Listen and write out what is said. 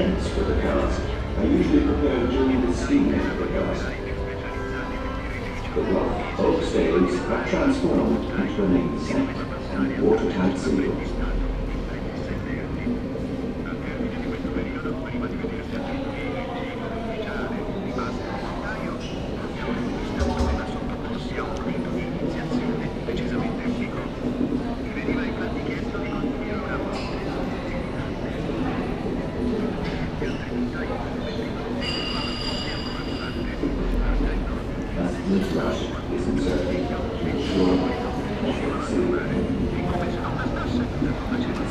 vents for the cars are usually prepared during the steaming of the cars. The rough oak staves are transformed into a main set and watertight sealed. This brush is inserted to ensure that it's sealed.